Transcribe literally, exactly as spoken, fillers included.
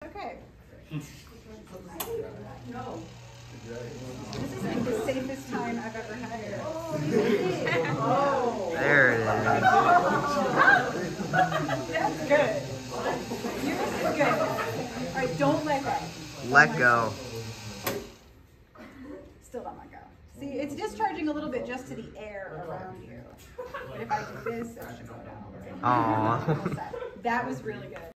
Okay. No. This is like the safest time I've ever had it. Oh. There it is. That's good. Yours is good. All right, don't let go. Let go. Still don't let go. See, it's discharging a little bit just to the air around you. But if I do this, it should go down. Aww. That was really good.